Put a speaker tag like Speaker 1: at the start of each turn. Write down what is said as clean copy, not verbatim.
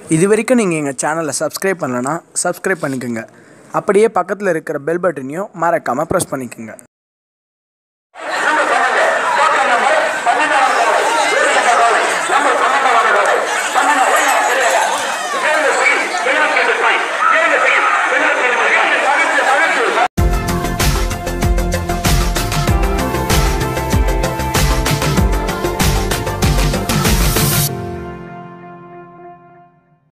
Speaker 1: இதுவரைக்கும் நீங்கள் எங்கள் சேனலை சப்ஸ்கிரைப் பண்ணலன்னா சப்ஸ்கிரைப் பண்ணிக்கோங்க. அப்படியே பக்கத்தில் இருக்கிற பெல் பட்டனையும் மறக்காமல் ப்ரெஸ் பண்ணிக்கோங்க.